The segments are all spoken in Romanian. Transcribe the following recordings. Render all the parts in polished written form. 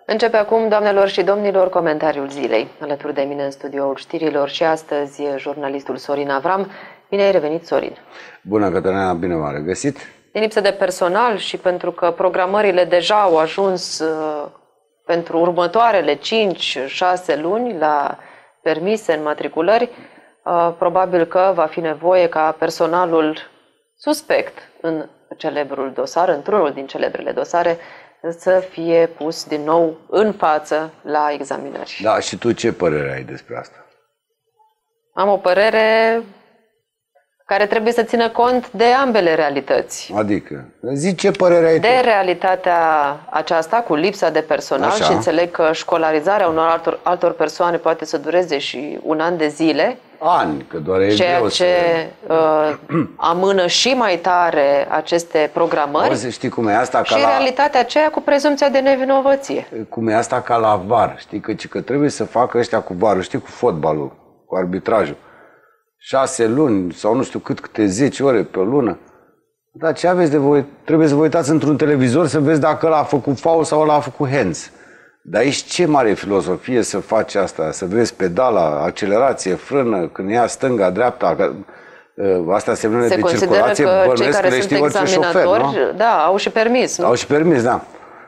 Începe acum, doamnelor și domnilor, comentariul zilei. Alături de mine în studioul știrilor și astăzi jurnalistul Sorin Avram. Bine ai revenit, Sorin! Bună, Cătălina, bine m-am regăsit! Din lipsă de personal și pentru că programările deja au ajuns pentru următoarele 5-6 luni la permise înmatriculări, probabil că va fi nevoie ca personalul suspect în celebrul dosar, într-unul din celebrele dosare, să fie pus din nou în față la examinări. Da, și tu ce părere ai despre asta? Am o părere care trebuie să țină cont de ambele realități. Adică, zi ce părere ai de tu? Realitatea aceasta cu lipsa de personal. Așa. Și înțeleg că școlarizarea unor altor persoane poate să dureze și un an de zile. Ani, că doar e ceea greu ce amână și mai tare aceste programări. Să știi cum e asta ca și realitatea aceea cu prezumția de nevinovăție. Cum e asta ca la VAR, știi, că trebuie să facă ăștia cu VAR-ul, știi, cu fotbalul, cu arbitrajul. 6 luni sau nu știu câte 10 ore pe o lună. Dar ce aveți de voi? Trebuie să vă uitați într-un televizor să vezi dacă ăla a făcut foul sau ăla a făcut hands. Dar aici ce mare filozofie să faci asta, să vezi pedala, accelerație, frână, când ia stânga, dreapta, astea semnele de circulație, bănuiesc că le știi orice șofer, nu? Da, au și permis, nu? Au și permis, da.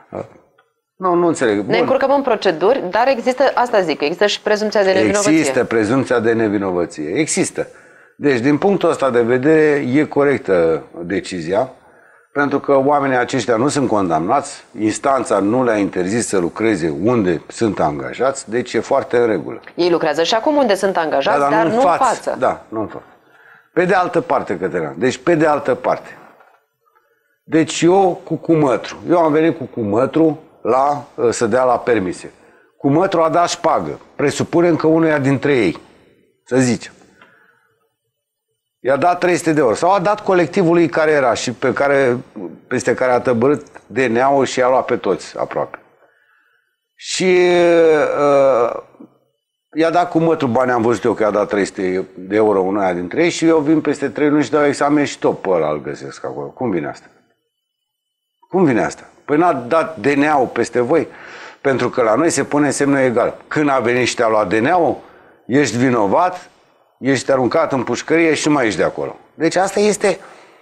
Nu înțeleg. Ne încurcăm în proceduri, dar există, asta zic, există și prezumția de nevinovăție. Există prezumția de nevinovăție, există. Deci, din punctul ăsta de vedere, e corectă decizia, pentru că oamenii aceștia nu sunt condamnați, instanța nu le-a interzis să lucreze unde sunt angajați, deci e foarte în regulă. Ei lucrează și acum unde sunt angajați, dar nu în față. Da, nu în față. Pe de altă parte, Cătălina, deci pe de altă parte. Deci eu cu cumătru, eu am venit cu cumătru să dea la permise. Cumătru a dat șpagă, presupunem că unuia dintre ei, să zicem. I-a dat 300 de euro. Sau a dat colectivului care era și peste care a tăbărât DNA-ul și i-a luat pe toți aproape. Și i-a dat cu mătru bani, am văzut eu că i-a dat 300 de euro unuia dintre ei și eu vin peste 3 luni și dau examen și tot pe ăla îl găsesc acolo. Cum vine asta? Cum vine asta? Păi n-a dat DNA-ul peste voi? Pentru că la noi se pune semnul egal. Când a venit și te-a luat DNA-ul, ești vinovat, ești aruncat în pușcărie și nu mai ești de acolo. Deci asta este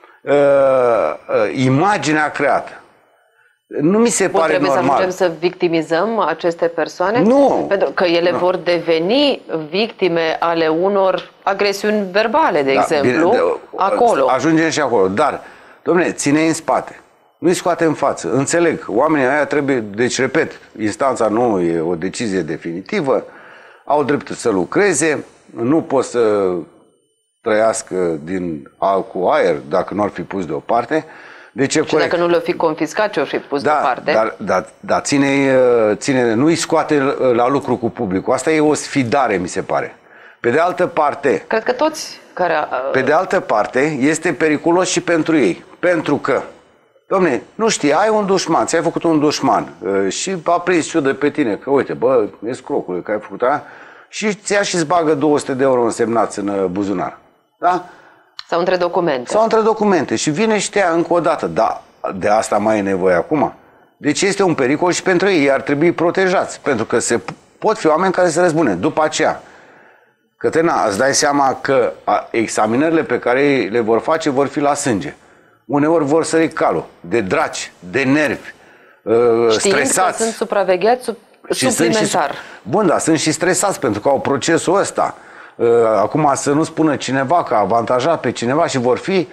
imaginea creată. Nu mi se pare normal. Trebuie să ajungem să victimizăm aceste persoane? Nu. Pentru că ele vor deveni victime ale unor agresiuni verbale, de exemplu, acolo. Ajungem și acolo. Dar, dom'le, ține-i în spate. Nu-i scoate în față. Înțeleg. Oamenii ăia trebuie, deci, repet, instanța nu e o decizie definitivă, au dreptul să lucreze, nu pot să trăiască cu aer dacă nu ar fi pus deoparte. Deci e corect. Dacă nu le-o fi confiscat, ce-o fi pus deoparte? Dar ține, nu-i scoate la lucru cu publicul. Asta e o sfidare, mi se pare. Pe de altă parte... Cred că toți care... Pe de altă parte, este periculos și pentru ei. Pentru că, dom'le, nu știi, ai un dușman, ți-ai făcut un dușman și a prins ciudă pe tine, că uite, bă, escrocule, că ai făcut aia, și ți-a și-ți bagă 200 de euro însemnați în buzunar. Da? Sau între documente. Sau între documente. Și vine și te ia încă o dată. Da, de asta mai e nevoie acum. Deci este un pericol și pentru ei. Ei ar trebui protejați. Pentru că pot fi oameni care se răzbune. După aceea, Cătălina, îți dai seama că examinările pe care le vor face vor fi la sânge. Uneori vor sări calul. De draci, de nervi, stresați. Că sunt supravegheați suplimentar. Bun, dar sunt și stresați pentru că au procesul ăsta. Acum să nu spună cineva că a avantajat pe cineva și vor fi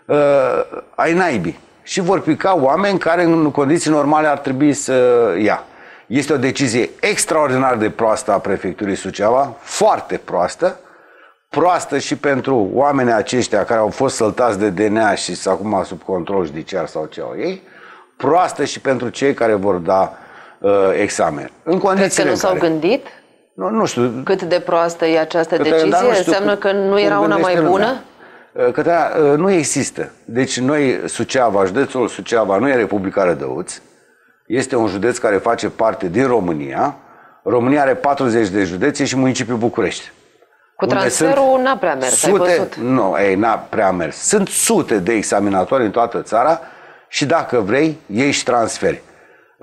ai naibii. Și vor pica oameni care în condiții normale ar trebui să ia. Este o decizie extraordinar de proastă a prefecturii Suceava, foarte proastă. Proastă și pentru oamenii aceștia care au fost săltați de DNA și sunt acum sub control judiciar sau ce au ei. Proastă și pentru cei care vor da examen. În Crezi că nu s-au gândit? Nu știu. Cât de proastă e această decizie? Înseamnă că nu era una mai bună? Că nu există. Deci noi, Suceava, județul Suceava nu e Republica Rădăuț. Este un județ care face parte din România. România are 40 de județe și municipiul București. Cu transferul n-a prea mers, ai văzut? Nu, n-a prea mers. Sunt sute de examinatori în toată țara și dacă vrei, ei și transferi.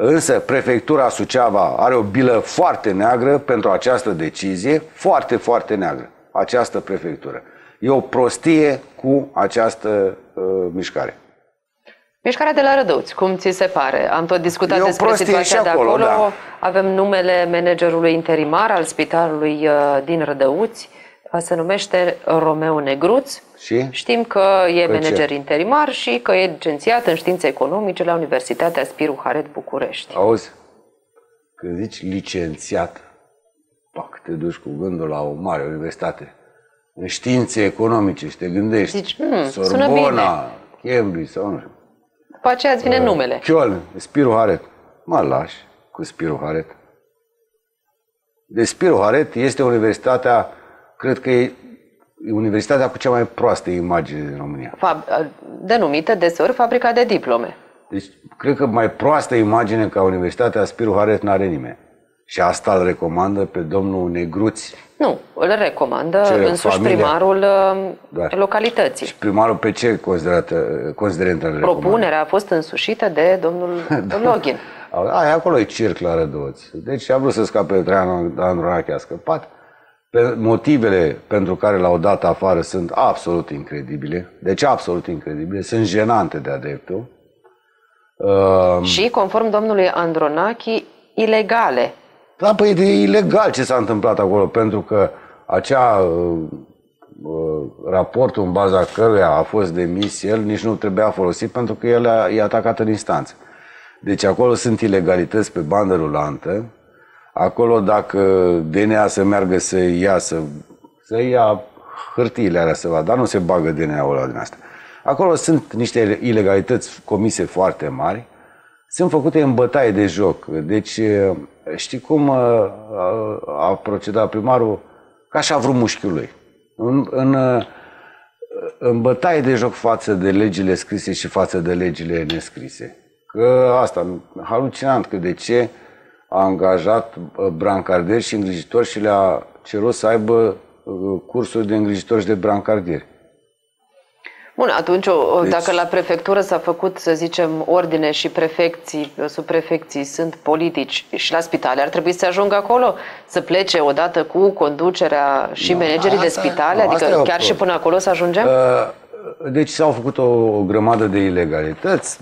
Însă prefectura Suceava are o bilă foarte neagră pentru această decizie, foarte, foarte neagră, această prefectură. E o prostie cu această mișcare. Mișcarea de la Rădăuți, cum ți se pare? Am tot discutat despre situația de acolo. Da. Avem numele managerului interimar al spitalului din Rădăuți. Se numește Romeo Negruț. Și? Știm că e manager interimar și că e licențiat în științe economice la Universitatea Spiru Haret București. Auzi? Când zici licențiat, pac, te duci cu gândul la o mare universitate în științe economice și te gândești zici, Sorbona, Cambridge sau nu știu. După aceea îți vine numele. Köln, Spiru Haret. Mă lași cu Spiru Haret. Deci Spiru Haret este universitatea, cred că e universitatea cu cea mai proastă imagine din România. Denumită deseori fabrica de diplome. Deci cred că mai proastă imagine ca Universitatea Spiru Haret n-are nimeni. Și asta îl recomandă pe domnul Negruț. Nu, îl recomandă însuși primarul localității. Și primarul pe ce considerentă îl recomandă? Propunerea a fost însușită de domnul Login. Acolo e circ la Rădăuți. Deci a vrut să scape Traian Andronache, a scăpat. Motivele pentru care l-au dat afară sunt absolut incredibile. Deci absolut incredibile. Sunt jenante de-a dreptul. Și, conform domnului Andronache, ilegale. Da, păi e ilegal ce s-a întâmplat acolo, pentru că raportul în baza căruia a fost demis el nici nu trebuia folosit pentru că el e atacat în instanță. Deci acolo sunt ilegalități pe bandă rulantă. Acolo dacă DNA să meargă să ia hârtiile alea să vadă, dar nu se bagă DNA-ul ăla din asta. Acolo sunt niște ilegalități comise foarte mari. Sunt făcute în bătaie de joc. Deci, știi cum a procedat primarul? Ca așa a vrut mușchiul lui. În bătaie de joc față de legile scrise și față de legile nescrise. Că asta, halucinant, că de ce a angajat brancardieri și îngrijitori și le-a cerut să aibă cursuri de îngrijitori și de brancardieri. Bun, atunci, dacă la prefectură s-a făcut, să zicem, ordine și prefecții, subprefecții sunt politici și la spitale, ar trebui să ajungă acolo, să plece odată cu conducerea și managerii de spitale? Adică chiar și până acolo să ajungem? Deci s-au făcut o grămadă de ilegalități.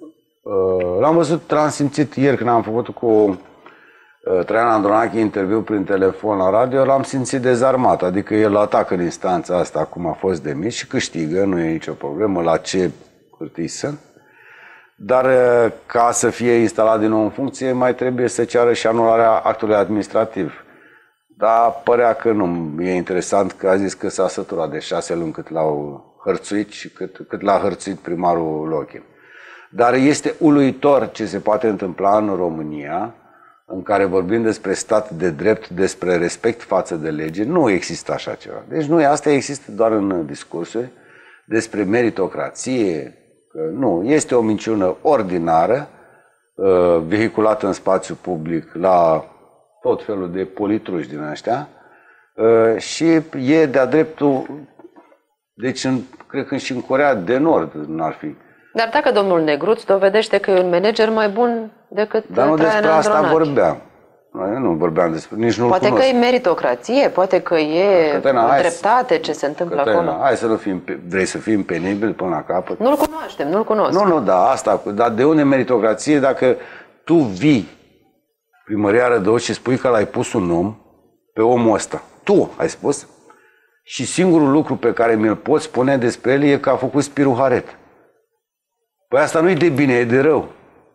L-am văzut, l-am simțit ieri când am făcut cu Traian Andronache interviu prin telefon la radio, l-am simțit dezarmat, adică el atacă în instanța asta, acum a fost demis și câștigă, nu e nicio problemă, la ce hârtii sunt. Dar ca să fie instalat din nou în funcție, mai trebuie să ceară și anularea actului administrativ. Dar părea că nu. E interesant că a zis că s-a săturat de 6 luni cât l-au hărțuit și cât l-a hărțuit primarul Lochin. Dar este uluitor ce se poate întâmpla în România, în care vorbim despre stat de drept, despre respect față de lege. Nu există așa ceva. Deci nu, asta există doar în discursuri despre meritocrație. Nu, este o minciună ordinară, vehiculată în spațiu public la tot felul de politruși din ăștia și e de-a dreptul, deci cred că și în Coreea de Nord n-ar fi. Dar dacă domnul Negruț dovedește că e un manager mai bun decât Traian Andronache. Dar nu despre asta vorbeam. Eu nu vorbeam despre, nici nu-l Poate cunosc. că e meritocrație, poate că e o dreptate ce se întâmplă acolo. Hai să nu fim, vrei să fim penibili până la capăt? Nu-l cunoaștem, nu-l cunosc. Nu, dar de unde meritocrație dacă tu vii primăria Rădăuți și spui că l-ai pus un om pe omul ăsta? Tu ai spus? Și singurul lucru pe care mi-l poți spune despre el e că a făcut Spiru Haret. Păi asta nu e de bine, e de rău.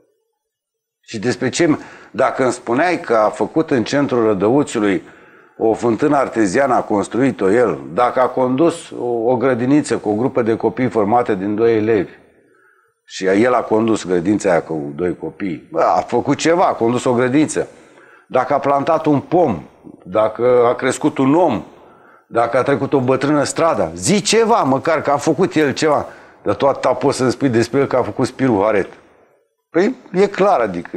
Și despre ce? Dacă îmi spuneai că a făcut în centrul Rădăuțiului o fântână arteziană, a construit-o el, dacă a condus o grădiniță cu o grupă de copii formate din 2 elevi și el a condus grădința aia cu 2 copii, a făcut ceva, a condus o grădiniță. Dacă a plantat un pom, dacă a crescut un om, dacă a trecut o bătrână strada, zi ceva, măcar că a făcut el ceva. Dar tu atâta poți să-mi spui despre el că a făcut Spiru Haret. Păi e clar, adică...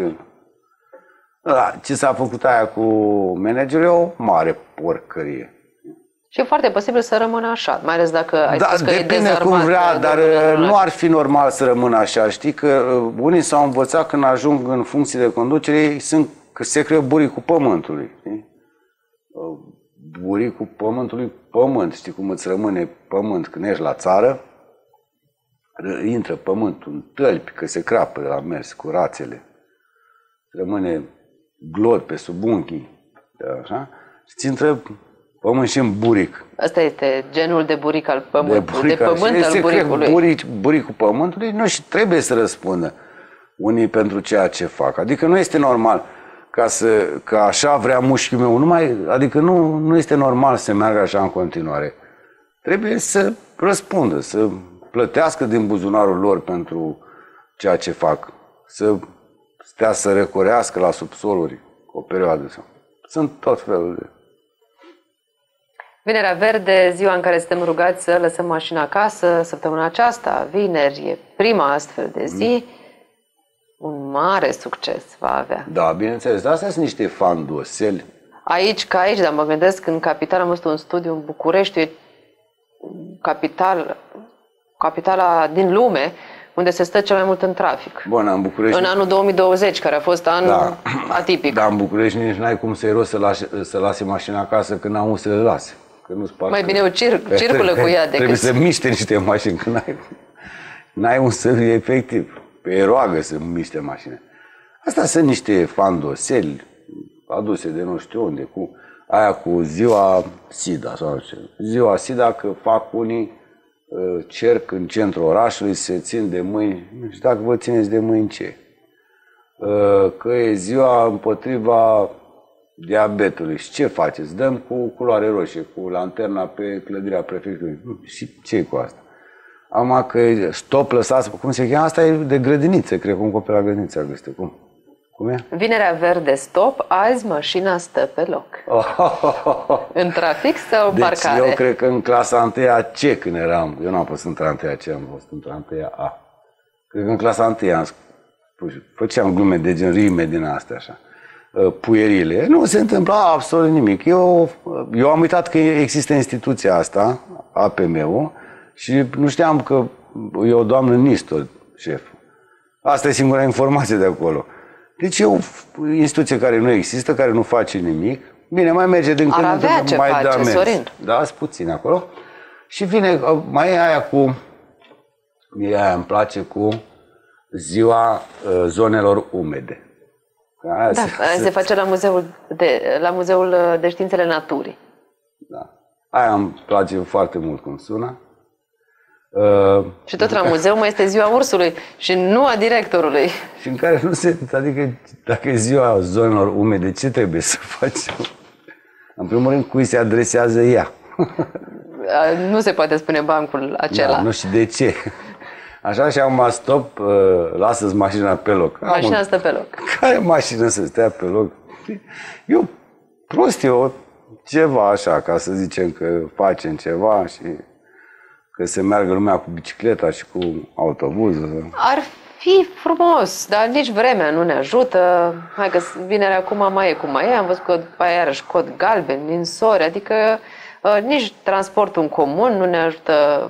Da, ce s-a făcut aia cu managerul e o mare porcărie. Și e foarte posibil să rămână așa, mai ales dacă ai spus că e dezarmat. Depinde cum vrea, dar nu ar fi normal să rămână așa. Știi că unii s-au învățat când ajung în funcții de conducere, că se creă buricul pământului. Știi? Buricul pământului, pământ. Știi cum îți rămâne pământ când ești la țară? Intră pământul în tălpi, că se crapă la mers cu rațele. Rămâne glot pe sub unghii. Așa? Și intră pământ și în buric. Asta este genul de buric al pământului, de pământ al buricului. Buricul pământului, nu, și trebuie să răspundă unii pentru ceea ce fac. Adică nu este normal că așa vrea mușchiul meu. Adică nu este normal să meargă așa în continuare. Trebuie să răspundă, să plătească din buzunarul lor pentru ceea ce fac. Să stea să recorească la subsoluri o perioadă. Sunt tot felul de... Vinerea Verde, ziua în care suntem rugați să lăsăm mașina acasă, săptămâna aceasta, vineri, e prima astfel de zi. Un mare succes va avea. Da, bineînțeles. Astea sunt niște fandoseli. Aici ca aici, dar mă gândesc, în capitală am văzut un studiu în București, e capitala din lume, unde se stă cel mai mult în trafic. Bun, în București... În anul 2020, care a fost an atipic. Dar în București nici n-ai cum să-i rost să lase mașina acasă când n-au să le lase. Că nu mai bine circulă cu ea decât... Trebuie să miște niște mașini, că n-ai un să fie efectiv. Pe roagă să miște mașina. Astea sunt niște fandoseli aduse de nu știu unde, cu ziua SIDA sau ce. Ziua SIDA, că fac unii cerc în centrul orașului, se țin de mâini, nu știu dacă vă țineți de mâini ce. Că e ziua împotriva diabetului. Și ce faceți? Dăm cu culoare roșie, cu lanterna pe clădirea prefecturii. Și ce cu asta? Acum că stop, lăsați, cum se cheamă? Asta e de grădiniță, cred, cum copil la grădiniță a găsit. Cum e? Vinerea Verde, stop, azi mașina stă pe loc. În trafic sau în parcare? Deci eu cred că în clasa 1-a C când eram, eu n-am fost într-a 1-a C, am fost într-a 1-a A. Cred că în clasa 1-a făceam glume de gen rime din astea așa. Puierile. Nu se întâmpla absolut nimic. Eu am uitat că există instituția asta, APM-ul, și nu știam că e o doamnă Nistor, șef. Asta e singura informație de acolo. Deci e o instituție care nu există, care nu face nimic. Bine, mai merge din când în când, mai face, da Sorin. Da, sunt puțin acolo. Și vine, mai e aia cu, mie aia îmi place cu ziua zonelor umede. Se face la Muzeul de Științele Naturii. Da. Aia îmi place foarte mult cum sună. Și tot la muzeu mai este ziua ursului și nu a directorului. Și în care nu se... Adică dacă e ziua zonelor umede, ce trebuie să facem? În primul rând, cui se adresează ea? Nu se poate spune bancul acela. Da, nu știu de ce. Așa și am stop, lasă-ți mașina pe loc. Mașina stă pe loc. Care mașină să stea pe loc? Eu, ceva așa, ca să zicem că facem ceva și că se meargă lumea cu bicicleta și cu autobuzul. Ar fi frumos, dar nici vremea nu ne ajută. Hai că vinerea acum mai e cum mai e. Am văzut că după aia iarăși cod galben, ninsori, adică nici transportul în comun nu ne ajută.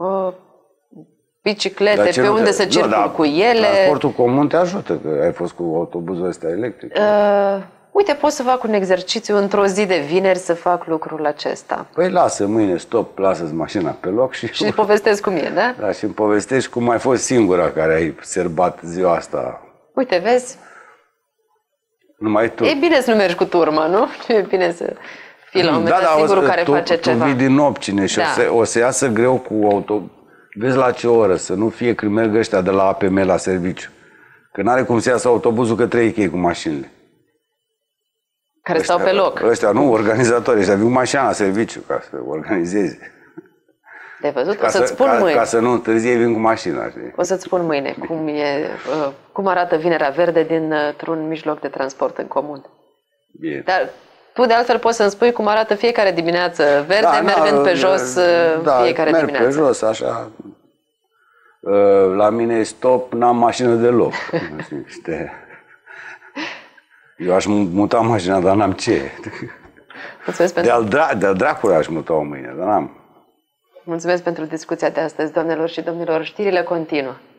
Biciclete, pe unde să circul cu ele. Transportul comun te ajută, că ai fost cu autobuzul ăsta electric. Uite, pot să fac un exercițiu într-o zi de vineri să fac lucrul acesta. Păi lasă mâine, stop, lasă-ți mașina pe loc și povestesc cum e, da? Da, și îmi povestești cum ai fost singura care ai serbat ziua asta. Uite, vezi? Numai tu. E bine să nu mergi cu turma, nu? E bine să fii la un moment dat singurul care face ceva. Tu vii din Opcine și o să iasă greu cu autobuz. Vezi la ce oră, să nu fie când merg ăștia de la APM la serviciu. Că n-are cum să iasă autobuzul că trei chei cu mașinile. Care stau pe loc. Ăștia nu, organizatorii, ăștia vin cu mașina la serviciu ca să organizeze. De văzut? O să-ți spun mâine. Ca să nu întârzie, vin cu mașina. Știi? O să-ți spun mâine cum arată Vinerea Verde dintr-un mijloc de transport în comun. Bine. Dar tu de altfel poți să-mi spui cum arată fiecare dimineață verde, mergând pe jos fiecare merg dimineață. Pe jos, așa. La mine stop, n-am mașină deloc. Eu aș muta mașina, dar n-am ce. Mulțumesc pentru... De-al dracului aș muta-o mâine, dar n-am. Mulțumesc pentru discuția de astăzi, doamnelor și domnilor. Știrile continuă.